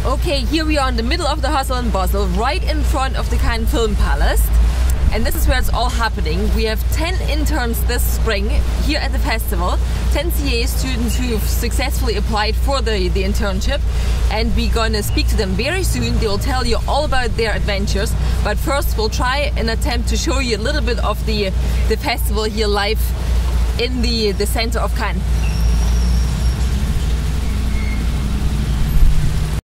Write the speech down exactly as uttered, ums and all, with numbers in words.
Okay, here we are in the middle of the hustle in Basel, right in front of the Cannes Film Palace. And this is where it's all happening. We have ten interns this spring here at the festival, ten C A students who've successfully applied for the, the internship. And we're gonna speak to them very soon. They will tell you all about their adventures. But first we'll try and attempt to show you a little bit of the, the festival here live in the, the center of Cannes.